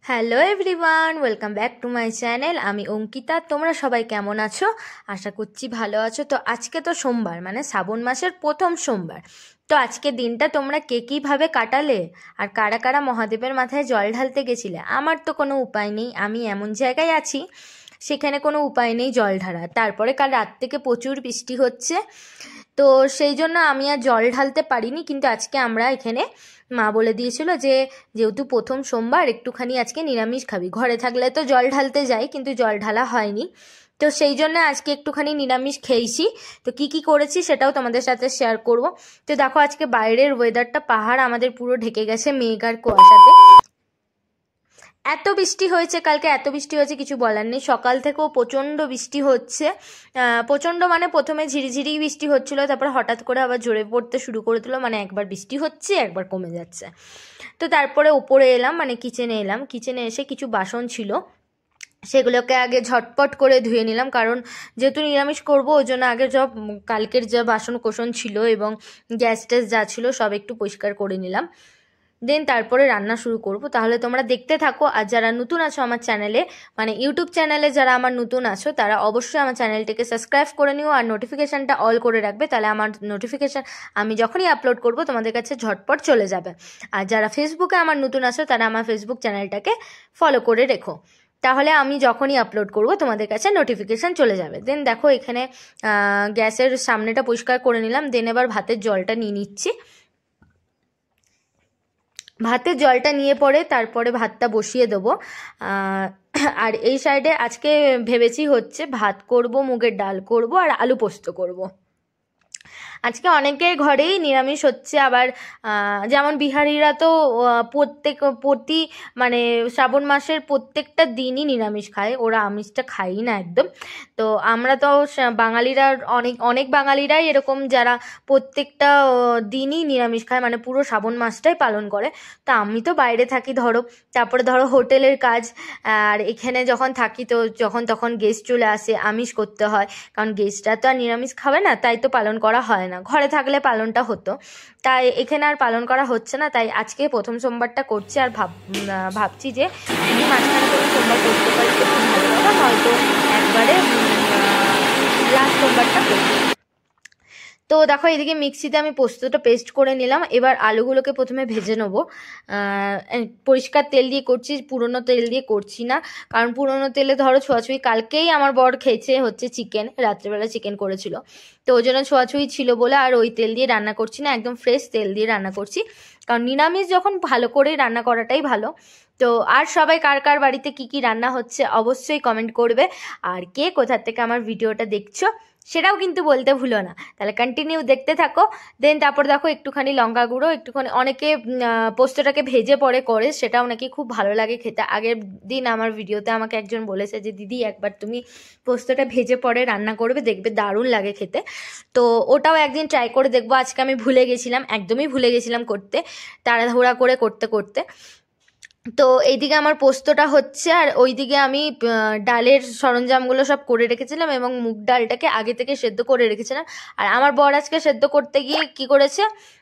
Hello everyone, welcome back to my channel. আমি অঙ্কিতা। তোমরা সবাই কেমন আছো? আশা করছি ভালো আছো। তো আজকে তো সোমবার, মানে শ্রাবণ মাসের প্রথম সোমবার। তো আজকে দিনটা তোমরা কে কীভাবে কাটালে আর কারা কারা মহাদেবের মাথায় জল ঢালতে গেছিলে? আমার তো কোনো উপায় নেই, আমি এমন জায়গায় আছি সেখানে কোনো উপায় নেই জল ঢালার। তারপরে কাল রাত থেকে প্রচুর বৃষ্টি হচ্ছে, তো সেই জন্য আমি আর জল ঢালতে পারিনি। কিন্তু আজকে আমরা এখানে মা বলে দিয়েছিল যে যেহেতু প্রথম সোমবার একটুখানি আজকে নিরামিষ খাবি। ঘরে থাকলে তো জল ঢালতে যাই, কিন্তু জল ঢালা হয়নি, তো সেই জন্য আজকে একটুখানি নিরামিষ খেয়েছি। তো কি কি করেছি সেটাও তোমাদের সাথে শেয়ার করব। তো দেখো আজকে বাইরের ওয়েদারটা, পাহাড় আমাদের পুরো ঢেকে গেছে মেঘ আর কুয়াশাতে। এত বৃষ্টি হয়েছে কালকে, এত বৃষ্টি হয়েছে কিছু বলার নেই। সকাল থেকেও প্রচণ্ড বৃষ্টি হচ্ছে। প্রচণ্ড মানে প্রথমে ঝিরিঝিরি বৃষ্টি হচ্ছিল, তারপর হঠাৎ করে আবার জোরে পড়তে শুরু করে দিল। মানে একবার বৃষ্টি হচ্ছে একবার কমে যাচ্ছে। তো তারপরে উপরে এলাম, মানে কিচেনে এলাম। কিচেনে এসে কিছু বাসন ছিল, সেগুলোকে আগে ঝটপট করে ধুয়ে নিলাম, কারণ যেহেতু নিরামিষ করবো ওই জন্য আগে সব কালকের যা বাসন কোসন ছিল এবং গ্যাস ট্যাস যা ছিল সব একটু পরিষ্কার করে নিলাম। দেন তারপরে রান্না শুরু করব। তাহলে তোমরা দেখতে থাকো। আর যারা নতুন আছো আমার চ্যানেলে, মানে ইউটিউব চ্যানেলে যারা আমার নতুন আছো, তারা অবশ্যই আমার চ্যানেলটিকে সাবস্ক্রাইব করে নিও আর নোটিফিকেশানটা অল করে রাখবে। তাহলে আমার নোটিফিকেশান আমি যখনই আপলোড করব তোমাদের কাছে ঝটপট চলে যাবে। আর যারা ফেসবুকে আমার নতুন আছো, তারা আমার ফেসবুক চ্যানেলটাকে ফলো করে রেখো, তাহলে আমি যখনই আপলোড করব তোমাদের কাছে নোটিফিকেশান চলে যাবে। দেন দেখো এখানে গ্যাসের সামনেটা পরিষ্কার করে নিলাম। দেন এবার ভাতের জলটা নিয়ে নিচ্ছি। ভাতের জলটা নিয়ে পরে তারপরে ভাতটা বসিয়ে দেবো। আর এই সাইডে আজকে ভেবেছি হচ্ছে ভাত করব, মুগের ডাল করব আর আলু পোস্ত করব। আজকে অনেকের ঘরেই নিরামিষ হচ্ছে। আবার যেমন বিহারিরা তো প্রতি মানে শ্রাবণ মাসের প্রত্যেকটা দিনই নিরামিষ খায়, ওরা আমিষটা খায়ই না একদম। তো আমরা তো বাঙালিরা অনেক বাঙালিরাই এরকম যারা প্রত্যেকটা দিনই নিরামিষ খায়, মানে পুরো শ্রাবণ মাসটাই পালন করে। তা আমি তো বাইরে থাকি ধরো, তারপরে ধরো হোটেলের কাজ, আর এখানে যখন থাকি তো যখন তখন গেস্ট চলে আসে, আমিষ করতে হয়, কারণ গেস্টরা তো আর নিরামিষ খাবে না, তাই তো পালন করা হয় না। ঘরে থাকলে পালনটা হতো, তাই এখানে আর পালন করা হচ্ছে না। তাই আজকে প্রথম সোমবারটা করছি। আর ভাবছি যে যদি মাঝখানে কোনো সোমবার করতে পারি তো খুব ভালো কথা, নয়তো একবারে লাস্ট সোমবারটা করবো। তো দেখো এদিকে মিক্সিতে আমি পোস্তটা পেস্ট করে নিলাম। এবার আলুগুলোকে প্রথমে ভেজে নেবো। পরিষ্কার তেল দিয়ে করছি, পুরনো তেল দিয়ে করছি না, কারণ পুরনো তেলে ধরো ছোঁয়াছুঁই। কালকেই আমার বর খেয়েছে হচ্ছে চিকেন, রাত্রেবেলা চিকেন করেছিল, তো ওই জন্য ছোঁয়াছুঁই ছিল বলে আর ওই তেল দিয়ে রান্না করছি না, একদম ফ্রেশ তেল দিয়ে রান্না করছি। কারণ নিরামিষ যখন ভালো করে রান্না করাটাই ভালো। তো আর সবাই কার কার বাড়িতে কি কি রান্না হচ্ছে অবশ্যই কমেন্ট করবে, আর কে কোথা থেকে আমার ভিডিওটা দেখছো সেটাও কিন্তু বলতে ভুলো না। তাহলে কন্টিনিউ দেখতে থাকো। দেন তারপর দেখো একটুখানি লঙ্কা গুঁড়ো, একটুখানি, অনেকে পোস্তটাকে ভেজে পরে করে, সেটাও নাকি খুব ভালো লাগে খেতে। আগের দিন আমার ভিডিওতে আমাকে একজন বলেছে যে দিদি একবার তুমি পোস্তটা ভেজে পরে রান্না করবে, দেখবে দারুণ লাগে খেতে। তো ওটাও একদিন ট্রাই করে দেখবো। আজকে আমি ভুলে গেছিলাম, একদমই ভুলে গেছিলাম করতে, তাড়াহুড়া করে করতে করতে। তো এইদিকে আমার পোস্তটা হচ্ছে, আর ওইদিকে আমি ডালের সরঞ্জামগুলো সব করে রেখেছিলাম এবং মুগ ডালটাকে আগে থেকে সেদ্ধ করে রেখেছিলাম। আর আমার বর আজকে সেদ্ধ করতে গিয়ে কি করেছে,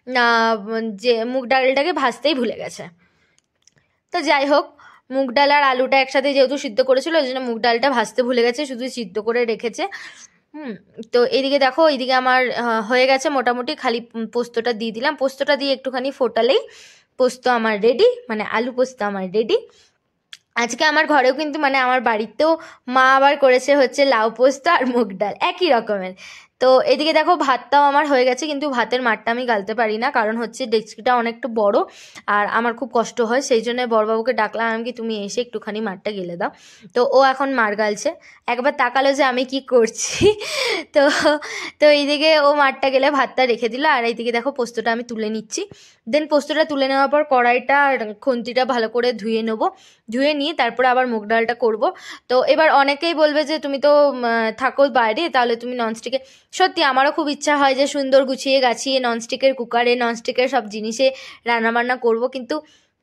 যে মুগ ডালটাকে ভাজতেই ভুলে গেছে। তো যাই হোক, মুগ ডাল আর আলুটা একসাথে যেহেতু সিদ্ধ করেছিল ওই জন্য মুগ ডালটা ভাজতে ভুলে গেছে, শুধু সিদ্ধ করে রেখেছে। তো এইদিকে দেখো, এইদিকে আমার হয়ে গেছে মোটামুটি। খালি পোস্তটা দিয়ে দিলাম, পোস্তটা দিয়ে একটুখানি ফোটালেই পোস্ত আমার রেডি, মানে আলু পোস্ত আমার রেডি। আজকে আমার ঘরেও কিন্তু, মানে আমার বাড়িতেও মা আবার করেছে হচ্ছে লাউ পোস্ত আর মুগ ডাল একই রকমের। তো এদিকে দেখো ভাতটাও আমার হয়ে গেছে, কিন্তু ভাতের মারটা আমি গালতে পারি না, কারণ হচ্ছে ডেক্সিটা অনেকটা বড় আর আমার খুব কষ্ট হয়। সেই জন্য বড়বাবুকে ডাকলাম আমি, কি তুমি এসে একটুখানি মারটা গেলে দাও। তো ও এখন মার গালছে, একবার তাকালো যে আমি কি করছি। তো তো এইদিকে ও মারটা গেলে ভাতটা রেখে দিল, আর এইদিকে দেখো পোস্তটা আমি তুলে নিচ্ছি। দেন পোস্তটা তুলে নেওয়ার পর কড়াইটা আর খুন্তিটা ভালো করে ধুয়ে নেবো, ধুয়ে নিয়ে তারপরে আবার মুগ ডালটা করবো। তো এবার অনেকেই বলবে যে তুমি তো থাকো বাইরে, তাহলে তুমি ননস্টিকে, সত্যি আমারও খুব ইচ্ছা হয় যে সুন্দর গুছিয়ে গাছিয়ে ননস্টিকের কুকারে, ননস্টিকের সব জিনিসে রান্নাবান্না করবো, কিন্তু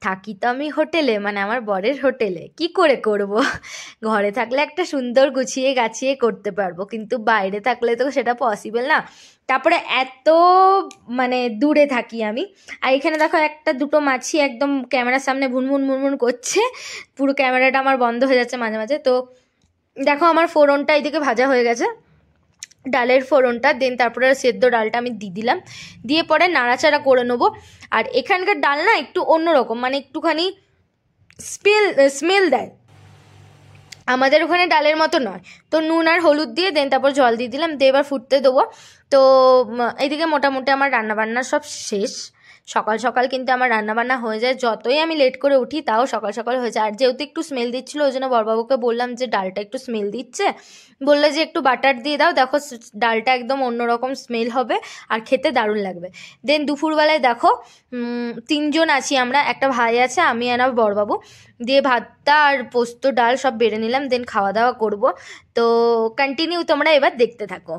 থাকি তো আমি হোটেলে, মানে আমার বরের হোটেলে, কি করে করব? ঘরে থাকলে একটা সুন্দর গুছিয়ে গাছিয়ে করতে পারবো, কিন্তু বাইরে থাকলে তো সেটা পসিবল না। তারপরে এত মানে দূরে থাকি আমি। আর এখানে দেখো একটা দুটো মাছি একদম ক্যামেরার সামনে ভুনভুন মুনমুন করছে, পুরো ক্যামেরাটা আমার বন্ধ হয়ে যাচ্ছে মাঝে মাঝে। তো দেখো আমার ফোড়নটা এইদিকে ভাজা হয়ে গেছে, ডালের ফোড়নটা, দেন তারপরে সেদ্ধ ডালটা আমি দিয়ে দিলাম, দিয়ে পরে নাড়াচাড়া করে নেবো। আর এখানকার ডাল না একটু অন্যরকম, মানে একটুখানি স্মেল দেয়, আমাদের ওখানে ডালের মতো নয়। তো নুন আর হলুদ দিয়ে দেন তারপর জল দিয়ে দিলাম, দিয়ে এবার ফুটতে দেবো। তো এইদিকে মোটামুটি আমার রান্নাবান্না সব শেষ। সকাল সকাল কিন্তু আমার রান্নাবান্না হয়ে যায়, যতই আমি লেট করে উঠি তাও সকাল সকাল হয়ে যায়। আর যেহেতু একটু স্মেল দিচ্ছিলো ওই জন্য বড়বাবুকে বললাম যে ডালটা একটু স্মেল দিচ্ছে, বললে যে একটু বাটার দিয়ে দাও, দেখো ডালটা একদম অন্যরকম স্মেল হবে আর খেতে দারুণ লাগবে। দেন দুপুরবেলায় দেখো 3জন আছি আমরা, একটা ভাই আছে, আমি আর আমার বড়বাবু, দিয়ে ভাতটা আর পোস্ত ডাল সব বেড়ে নিলাম, দেন খাওয়া দাওয়া করব। তো কন্টিনিউ তোমরা এবার দেখতে থাকো।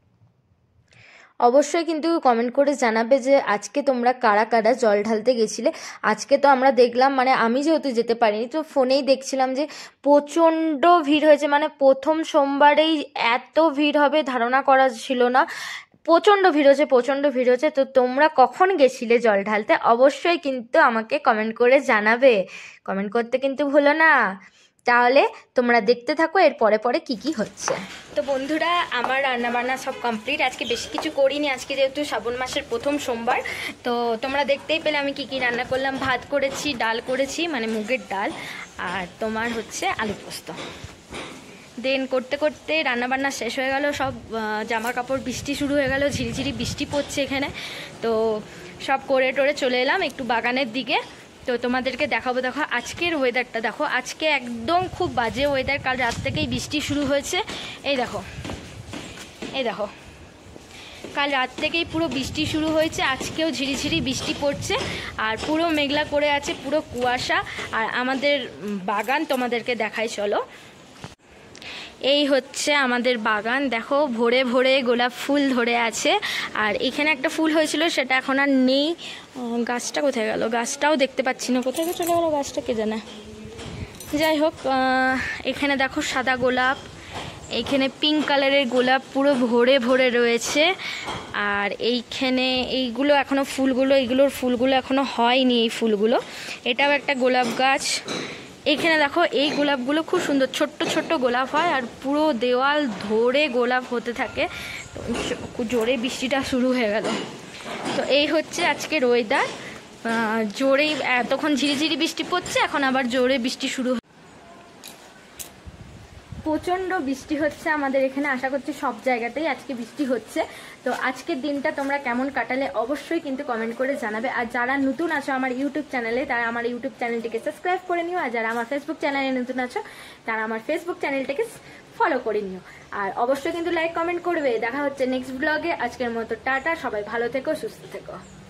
অবশ্যই কিন্তু কমেন্ট করে জানাবে যে আজকে তোমরা কারা কারা জল ঢালতে গেছিলে। আজকে তো আমরা দেখলাম, মানে আমি যেহেতু যেতে পারিনি তো ফোনেই দেখছিলাম যে প্রচণ্ড ভিড় হয়েছে, মানে প্রথম সোমবারেই এত ভিড় হবে ধারণা করা ছিল না। প্রচণ্ড ভিড় হচ্ছে, প্রচণ্ড ভিড় হচ্ছে। তো তোমরা কখন গেছিলে জল ঢালতে অবশ্যই কিন্তু আমাকে কমেন্ট করে জানাবে, কমেন্ট করতে কিন্তু ভুলো না। তাহলে তোমরা দেখতে থাকো এর পরে পরে কি কি হচ্ছে। তো বন্ধুরা আমার রান্নাবান্না সব কমপ্লিট, আজকে বেশি কিছু করিনি, আজকে যেহেতু শ্রাবণ মাসের প্রথম সোমবার। তো তোমরা দেখতেই পেলে আমি কি কি রান্না করলাম। ভাত করেছি, ডাল করেছি মানে মুগের ডাল, আর তোমার হচ্ছে আলু পোস্ত। দেন করতে করতে রান্নাবান্না শেষ হয়ে গেল, সব জামা কাপড়, বৃষ্টি শুরু হয়ে গেল, ঝিরিঝিরি বৃষ্টি পড়ছে এখানে। তো সব করে টোরে চলে এলাম একটু বাগানের দিকে। তো তোমাদেরকে দেখাবো, দেখো আজকের ওয়েদারটা দেখো, আজকে একদম খুব বাজে ওয়েদার, কাল রাত থেকেই বৃষ্টি শুরু হয়েছে। এই দেখো, এই দেখো, কাল রাত থেকেই পুরো বৃষ্টি শুরু হয়েছে, আজকেও ঝিরিঝিরি বৃষ্টি পড়ছে, আর পুরো মেঘলা করে আছে, পুরো কুয়াশা। আর আমাদের বাগান তোমাদেরকে দেখাই চলো। এই হচ্ছে আমাদের বাগান, দেখো ভরে ভরে গোলাপ ফুল ধরে আছে। আর এখানে একটা ফুল হয়েছিল সেটা এখন আর নেই, গাছটা কোথায় গেল, গাছটাও দেখতে পাচ্ছি না, কোথায় চলে গেল গাছটা কে জানে। যাই হোক, এখানে দেখো সাদা গোলাপ, এইখানে পিঙ্ক কালারের গোলাপ পুরো ভরে ভরে রয়েছে। আর এইখানে এইগুলো এখনো ফুলগুলো, এইগুলোর ফুলগুলো এখনো হয়নি, এই ফুলগুলো। এটাও একটা গোলাপ গাছ। এইখানে দেখো এই গোলাপগুলো খুব সুন্দর, ছোট্ট ছোট্ট গোলাপ হয় আর পুরো দেওয়াল ধরে গোলাপ হতে থাকে। জোরে বৃষ্টিটা শুরু হয়ে গেল। তো এই হচ্ছে আজকের ওয়েদার, জোরেই এতক্ষণ ঝিরিঝিরি বৃষ্টি পড়ছে, এখন আবার জোরে বৃষ্টি শুরু। প্রচণ্ড বৃষ্টি হচ্ছে আমাদের এখানে, আশা করছি সব জায়গাতেই আজকে বৃষ্টি হচ্ছে। তো আজকের দিনটা তোমরা কেমন কাটালে অবশ্যই কিন্তু কমেন্ট করে জানাবে। আর যারা নতুন আছো আমার ইউটিউব চ্যানেলে, তারা আমার ইউটিউব চ্যানেলটিকে সাবস্ক্রাইব করে নিও। আর যারা আমার ফেসবুক চ্যানেলে নতুন আছো তারা আমার ফেসবুক চ্যানেলটাকে ফলো করে নিও। আর অবশ্যই কিন্তু লাইক কমেন্ট করবে। দেখা হচ্ছে নেক্সট ব্লগে। আজকের মতো টাটা, সবাই ভালো থেকো, সুস্থ থেকো।